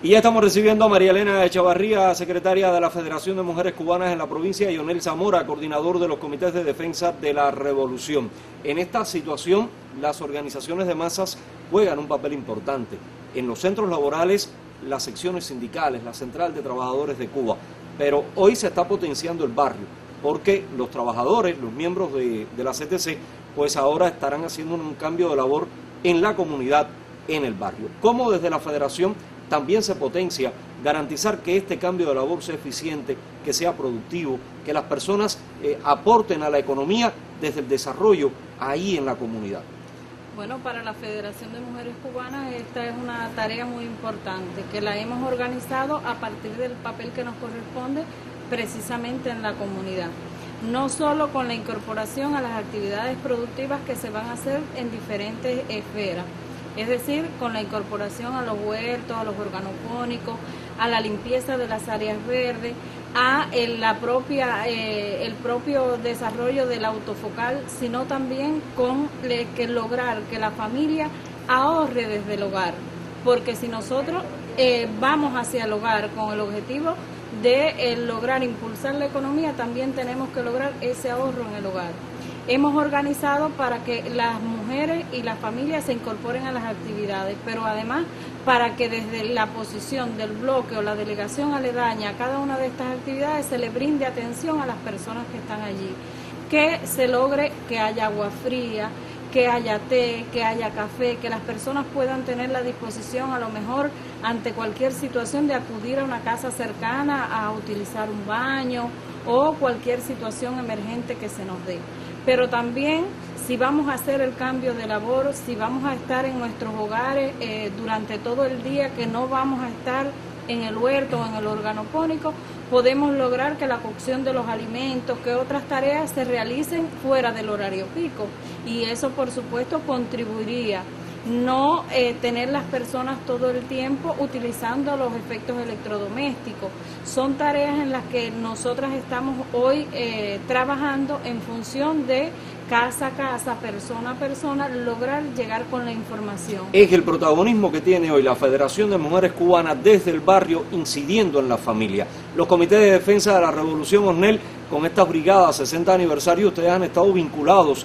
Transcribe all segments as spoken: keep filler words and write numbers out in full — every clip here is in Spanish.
Y ya estamos recibiendo a María Elena Echavarría, secretaria de la Federación de Mujeres Cubanas en la provincia, y Onel Zamora, coordinador de los comités de defensa de la revolución. En esta situación, las organizaciones de masas juegan un papel importante. En los centros laborales, las secciones sindicales, la Central de Trabajadores de Cuba. Pero hoy se está potenciando el barrio, porque los trabajadores, los miembros de, de la C T C, pues ahora estarán haciendo un cambio de labor en la comunidad, en el barrio. ¿Cómo desde la Federación también se potencia garantizar que este cambio de labor sea eficiente, que sea productivo, que las personas eh, aporten a la economía desde el desarrollo ahí en la comunidad? Bueno, para la Federación de Mujeres Cubanas esta es una tarea muy importante, que la hemos organizado a partir del papel que nos corresponde precisamente en la comunidad. No solo con la incorporación a las actividades productivas que se van a hacer en diferentes esferas, es decir, con la incorporación a los huertos, a los organopónicos, a la limpieza de las áreas verdes, a el, la propia, eh, el propio desarrollo del autofocal, sino también con le, que lograr que la familia ahorre desde el hogar, porque si nosotros eh, vamos hacia el hogar con el objetivo de eh, lograr impulsar la economía, también tenemos que lograr ese ahorro en el hogar. Hemos organizado para que las mujeres y las familias se incorporen a las actividades, pero además para que desde la posición del bloque o la delegación aledaña a cada una de estas actividades se le brinde atención a las personas que están allí, que se logre que haya agua fría, que haya té, que haya café, que las personas puedan tener la disposición a lo mejor ante cualquier situación de acudir a una casa cercana a utilizar un baño o cualquier situación emergente que se nos dé. Pero también si vamos a hacer el cambio de labor, si vamos a estar en nuestros hogares eh, durante todo el día, que no vamos a estar en el huerto o en el organopónico, podemos lograr que la cocción de los alimentos, que otras tareas se realicen fuera del horario pico, y eso por supuesto contribuiría no eh, tener las personas todo el tiempo utilizando los efectos electrodomésticos. Son tareas en las que nosotras estamos hoy eh, trabajando en función de casa a casa, persona a persona, lograr llegar con la información. Es el protagonismo que tiene hoy la Federación de Mujeres Cubanas desde el barrio, incidiendo en la familia. Los comités de defensa de la revolución, Osnel, con estas brigadas sesenta aniversario, ustedes han estado vinculados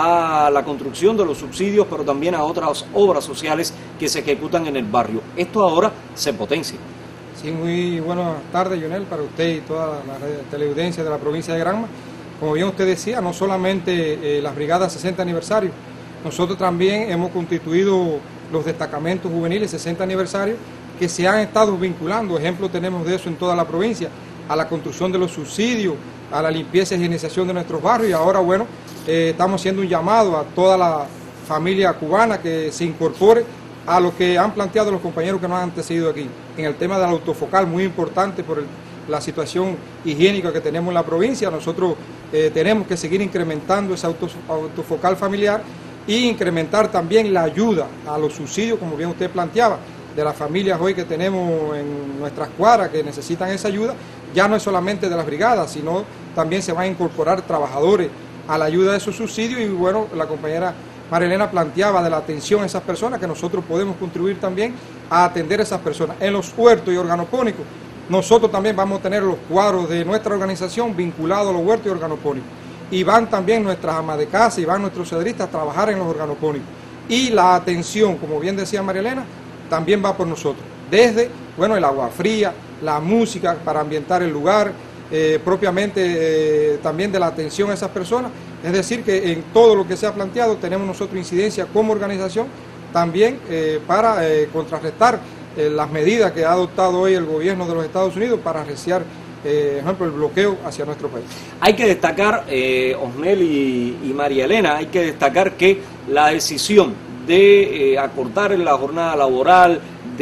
a la construcción de los subsidios, pero también a otras obras sociales que se ejecutan en el barrio. Esto ahora se potencia. Sí, muy buenas tardes, Lionel, para usted y toda la teleaudiencia de la provincia de Granma. Como bien usted decía, no solamente eh, las brigadas sesenta aniversario, nosotros también hemos constituido los destacamentos juveniles sesenta aniversario que se han estado vinculando. Ejemplo tenemos de eso en toda la provincia, a la construcción de los subsidios, a la limpieza y higienización de nuestros barrios, y ahora, bueno, eh, estamos haciendo un llamado a toda la familia cubana que se incorpore a lo que han planteado los compañeros que nos han antecedido aquí, en el tema del autofocal, muy importante por el, la situación higiénica que tenemos en la provincia. Nosotros eh, tenemos que seguir incrementando ese auto, autofocal familiar y incrementar también la ayuda a los subsidios, como bien usted planteaba, de las familias hoy que tenemos en nuestras cuadras que necesitan esa ayuda. Ya no es solamente de las brigadas, sino también se van a incorporar trabajadores a la ayuda de esos subsidios, y bueno, la compañera María Elena planteaba de la atención a esas personas, que nosotros podemos contribuir también a atender a esas personas. En los huertos y organopónicos, nosotros también vamos a tener los cuadros de nuestra organización vinculados a los huertos y organopónicos, y van también nuestras amas de casa y van nuestros cedristas a trabajar en los organopónicos. Y la atención, como bien decía María Elena, también va por nosotros, desde, bueno, el agua fría, la música para ambientar el lugar, eh, propiamente eh, también de la atención a esas personas. Es decir, que en todo lo que se ha planteado tenemos nosotros incidencia como organización también eh, para eh, contrarrestar eh, las medidas que ha adoptado hoy el gobierno de los Estados Unidos para arreciar, eh, por ejemplo, el bloqueo hacia nuestro país. Hay que destacar, eh, Osnel y, y María Elena, hay que destacar que la decisión de eh, acortar en la jornada laboral,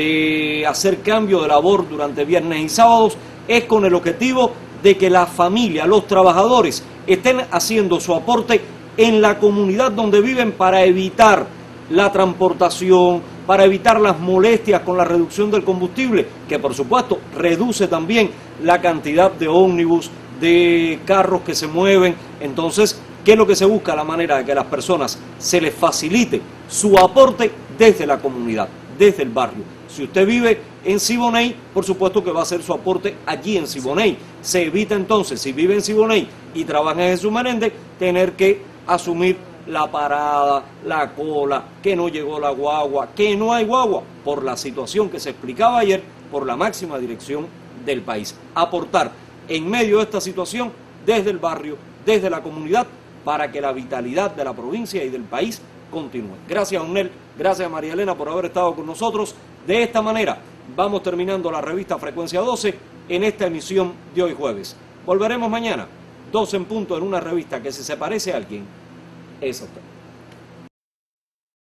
de hacer cambio de labor durante viernes y sábados, es con el objetivo de que la familia, los trabajadores, estén haciendo su aporte en la comunidad donde viven para evitar la transportación, para evitar las molestias con la reducción del combustible, que por supuesto reduce también la cantidad de ómnibus, de carros que se mueven. Entonces, ¿qué es lo que se busca? La manera de que a las personas se les facilite su aporte desde la comunidad, desde el barrio. Si usted vive en Siboney, por supuesto que va a hacer su aporte allí en Siboney. Se evita entonces, si vive en Siboney y trabaja en Jesús Menéndez, tener que asumir la parada, la cola, que no llegó la guagua, que no hay guagua, por la situación que se explicaba ayer por la máxima dirección del país. Aportar en medio de esta situación desde el barrio, desde la comunidad, para que la vitalidad de la provincia y del país continúe. Gracias, Onel, gracias, María Elena, por haber estado con nosotros. De esta manera vamos terminando la revista Frecuencia doce en esta emisión de hoy jueves. Volveremos mañana, doce en punto, en una revista que si se parece a alguien, es usted.